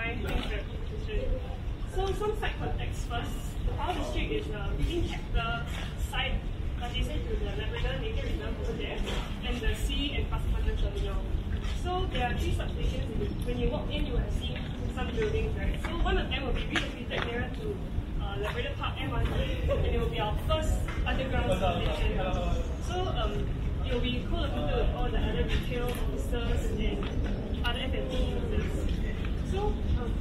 identify things that position. So some site contacts first. The power district is a 15-hectare site adjacent to the Labrador Nature Reserve over there, and the sea and Pasir Panjang terminal. So there are 3 substations. When you walk in, you will see some buildings, right? So one of them will be relocated nearer to Labrador Park MRT, and it will be our first underground substation. So it will be co-located with all the other retail officers and other F&B users. So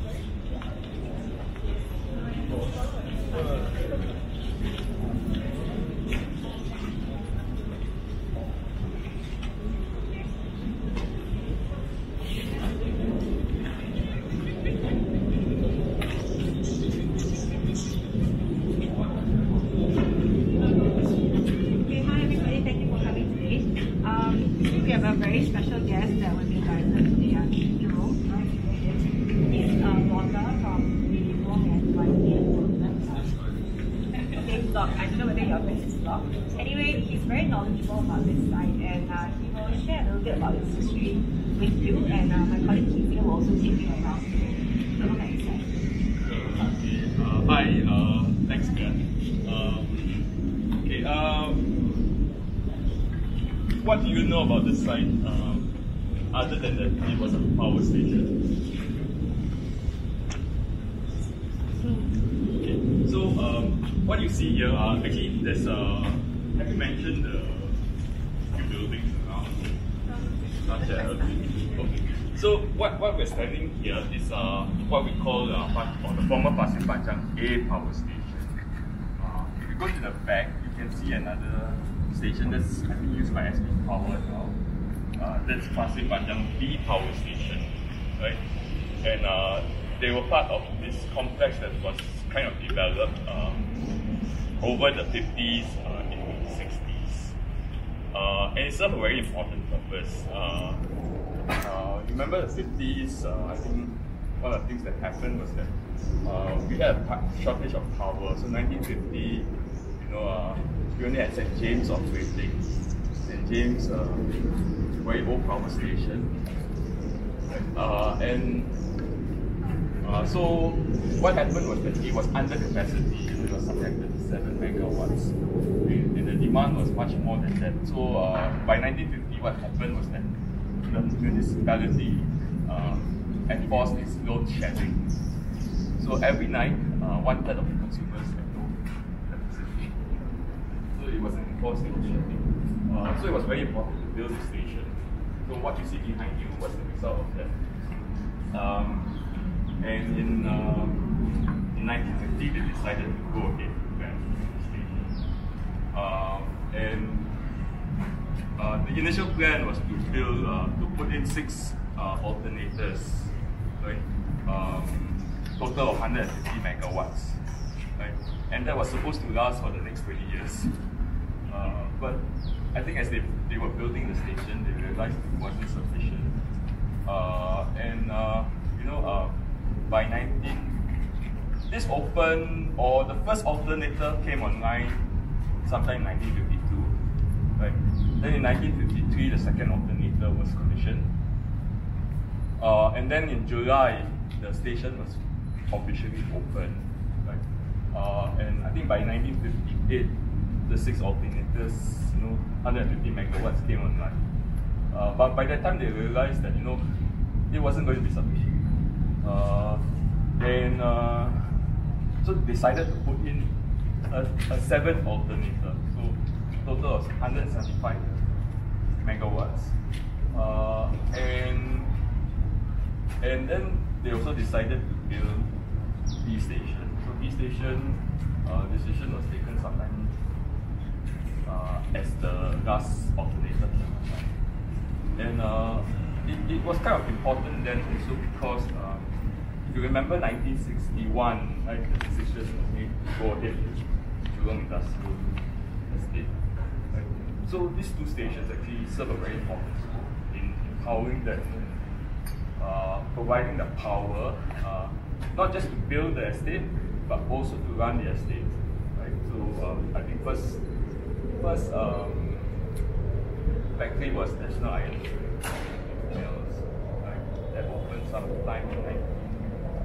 we have a very special guest that will be invited today, Jurong. He's blogger from Jurong and okay, blog. I don't know whether you're with his blog. Anyway, he's very knowledgeable about this site, and he will share a little bit about its history with you, and my colleague Keith will also take you around. So what can you say? Hi, thanks, Kat. What do you know about this site, other than that it was a power station? Okay, so what you see here are actually there's have you mentioned the few buildings around? Not yet. Okay. So what we're standing here is what we call the former Pasir Panjang A power station. If you go to the back, you can see another station that's I think used by SP Power now. That's Pasir Panjang B power station, right? And they were part of this complex that was kind of developed over the 50s and 60s. And it served a very important purpose. Remember the 50s, I think one of the things that happened was that we had a shortage of power. So 1950, we only had St. James operating. St. James, very old power station. So what happened was that it was under capacity. It was something like 37 megawatts. And the demand was much more than that. So by 1950, what happened was that the municipality enforced its load shedding. So every night, 1/3 of the consumers had no electricity. So it was an enforced load shedding. So it was very important to build the station. So what you see behind you was the result of that. And in 1950, they decided to go ahead with that station. The initial plan was to build, to put in 6 alternators, right? Total of 150 megawatts, right? And that was supposed to last for the next 20 years. But I think as they were building the station, they realized it wasn't sufficient. By this opened, or the first alternator came online sometime in 1952, right? Then in 1953, the second alternator was commissioned. And then in July, the station was officially opened, right? And I think by 1958, the 6 alternators, 150 megawatts came online. But by that time, they realized that, it wasn't going to be sufficient. So they decided to put in a 7th alternator. So total of 175 megawatts. And then they also decided to build B station. So B station decision was taken sometime as the last alternator came online. And it was kind of important then also because if you remember 1961, right, the decision was made to go ahead with Jurong Industrial Estate. Right? So these 2 stations actually serve a very important role in empowering that, providing the power, not just to build the estate, but also to run the estate. Right? So I think first factory was National Iron Mills, right? That opened sometime in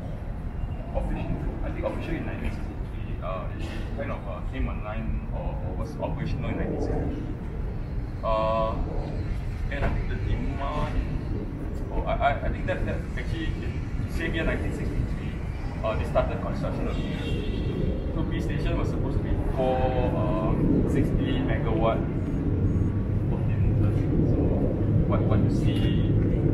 I think officially in 1963, it kind of came online or was operational in 1963. And I think the demand, I think that actually in same year 1963, they started construction of it. So B station was supposed to be 60 megawatt motors. So what you see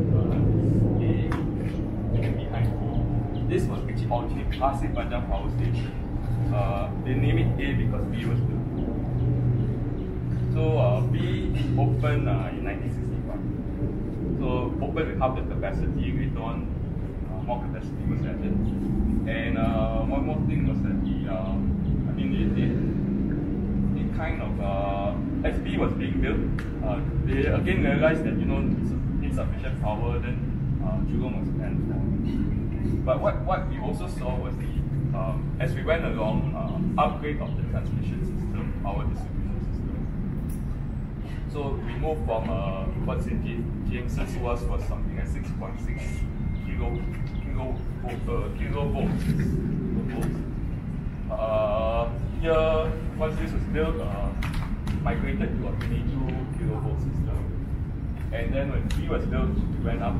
behind me, this was actually originally Pasir Panjang Power Station. They named it A because B was built. So B opened in 1965. So opened with half the capacity. Later on, more capacity was added. And one more thing was that it kind of as B was being built, they again realized that it's insufficient power. Then Jurong was planned for. But what we also saw was as we went along, upgrade of the transmission system, power distribution system. So we moved from what's in James's was something like 6.6 kilovolts. Here, once this was built, migrated to a 22 kilovolt system. And then when B was built, it went up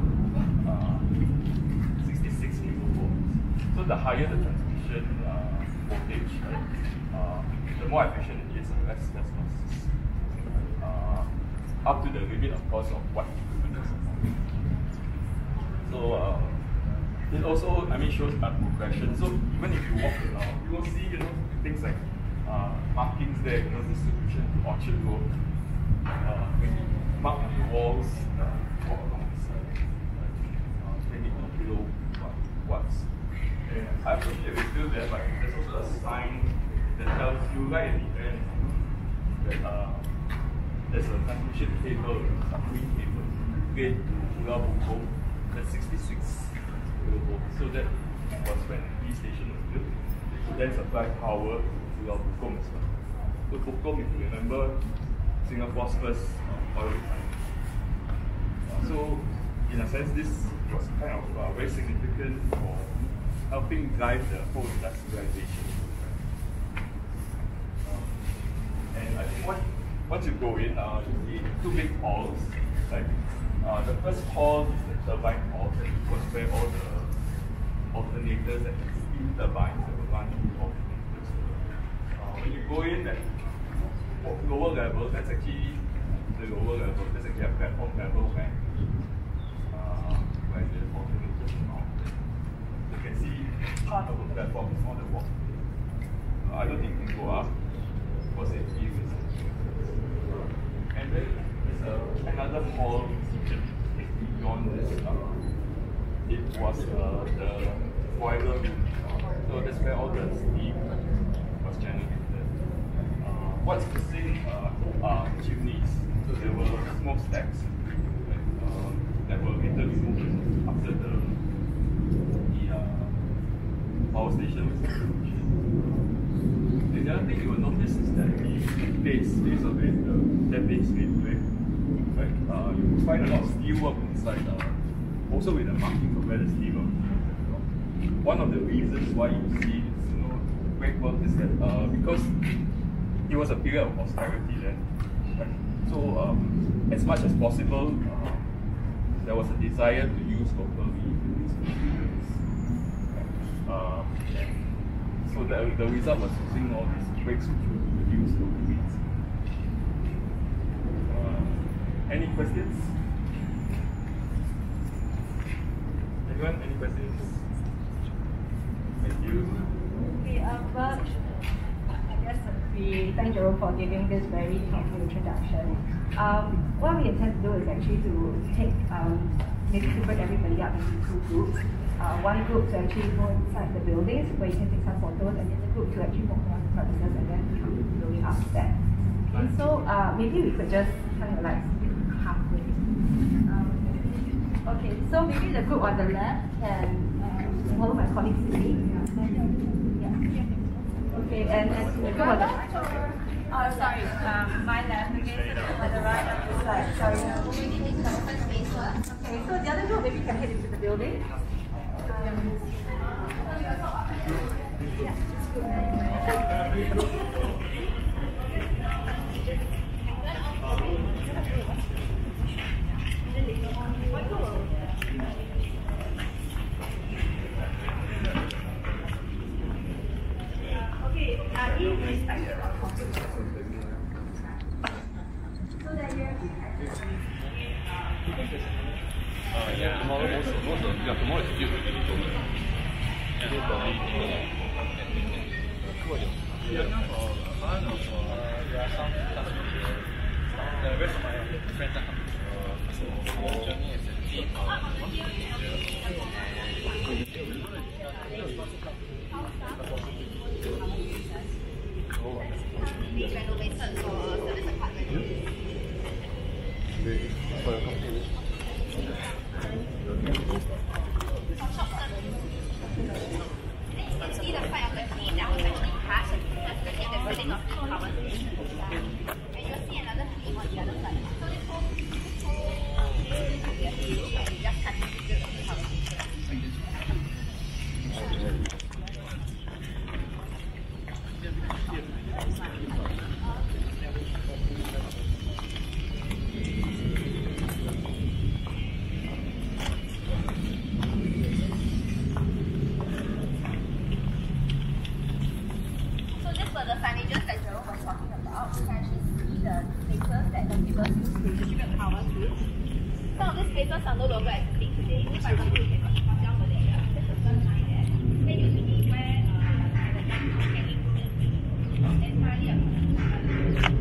66 kilovolts. So the higher the transmission voltage, the more efficient it is, and less losses. Up to the limit, of course, of what equipment is supported. So it also, shows a progression. So even if you walk around, you will see, things like markings there, distribution to Orchard Road. When you mark on the walls, walk along the side, 22 kilowatts. I'm not sure if it's still there, but there's also a sign that tells you right at the end that there's a transmission cable, a green cable, gate to Pulau Bukom, that's 66 kilovolts. So that was when the B station was built. To then supply power to Pulau Bukom as well. So Bukom, if you remember, Singapore's first oil refinery. So in a sense, this was kind of very significant for helping drive the whole industrialization. And I think once you go in, you see two big halls. Like the first hall is the turbine hall, that was where all the alternators and steam turbines that were running the alternators. When you go in at lower level, that's actually the lower level. That's actually a platform level where the alternators are mounted. You can see part of the platform is on the wall. I don't think you can go up for safety reasons. And then there's another hall beyond this. It was the boiler room. So that's where all the steam was generated. What's missing are chimneys. So there were smokestacks that were later removed after the power station was commissioned. The other thing you will notice is that the base of it, that base gateway, right? You will find a lot of steel work inside, also with the markings of where the steel work is. One of the reasons why you see great work is that because it was a period of austerity then, right? So as much as possible, there was a desire to use locally these materials. So the result was using all these bricks which were produced locally. Any questions? Anyone? Any questions? Thank you. Okay, well, I guess we thank Jurong for giving this very helpful introduction. What we intend to do is actually to take maybe to break everybody up into two groups. One group to actually go inside the buildings where you can take some photos, and the other group to actually walk around the premises and then come to the building after that. Okay, so maybe we could just kind of like split halfway. Okay, so maybe the group on the left can follow my colleague Cindy. Okay, and the group on the sorry, my left against the right of the side. Sorry. Okay, so the other group maybe can head into the building. Yeah, tomorrow also. Yeah, tomorrow is due. There are some the rest of my friends are coming. So journey is a team Renovated for service apartment. For your company. See the side of the tree that was actually cut. That's the thing that's sitting on the cover. And you'll see another tree on the other side. So this whole area here, and you just cut it to the cover. So this were the signages that Jurong was talking about. You can actually see the places that the people use to distribute power to. Some of these places are no longer existing today. For example, you can see Pasir Panjang B there. There's a first line there. That used to be where the line was hanging to the sea. Entirely abandoned.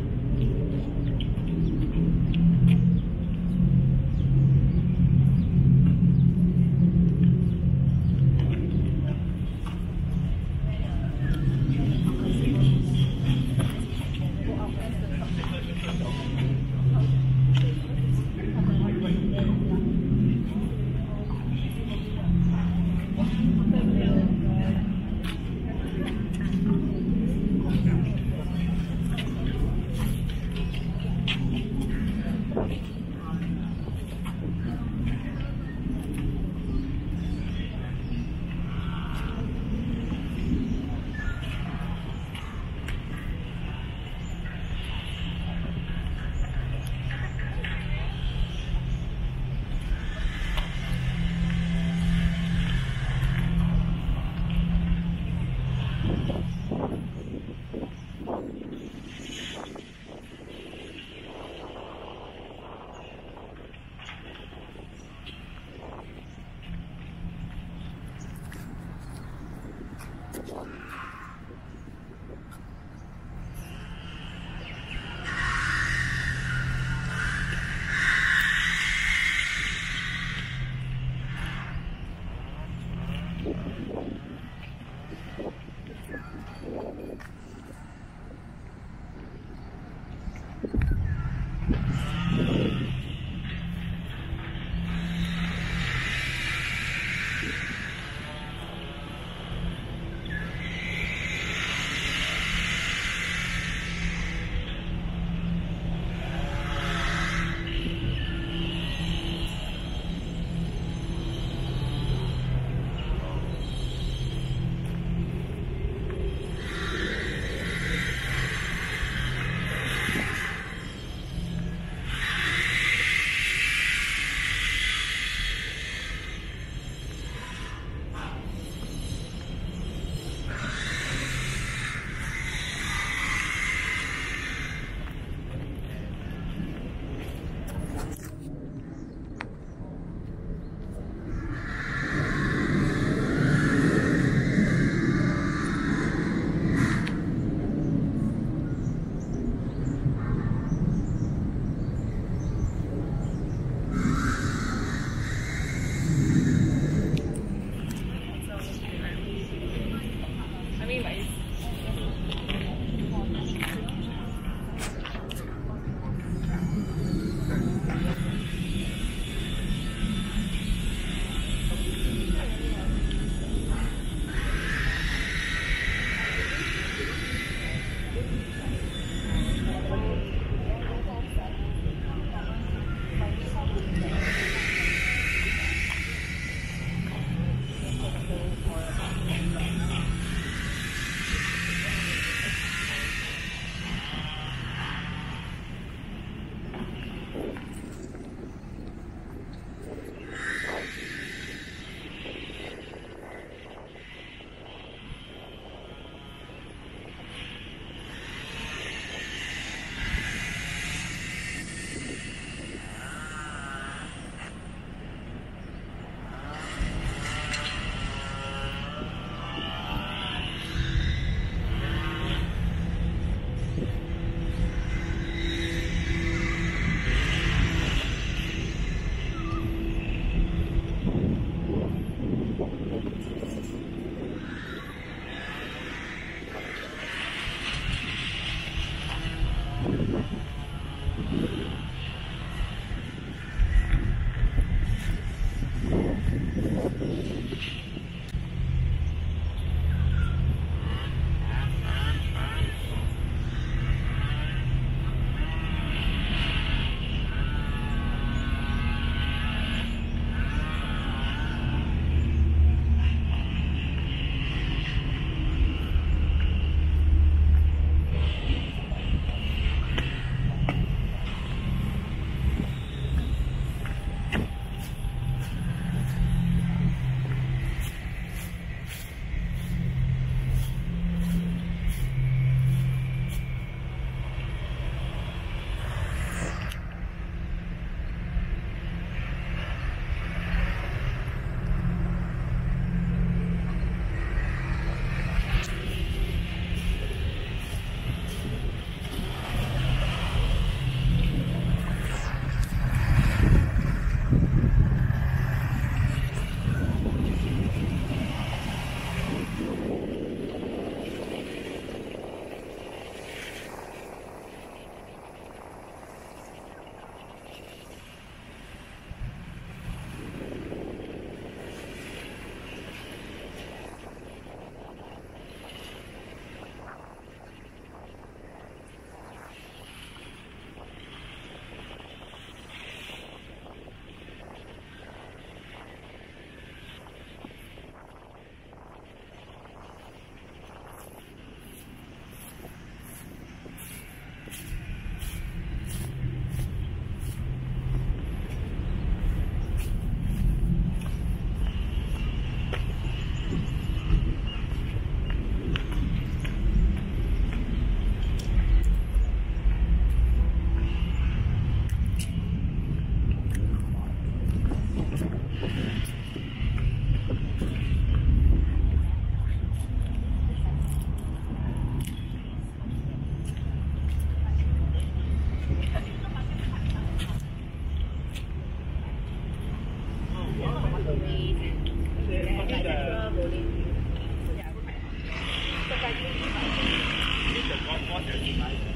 surprisingly fun. This is the golf course that you like.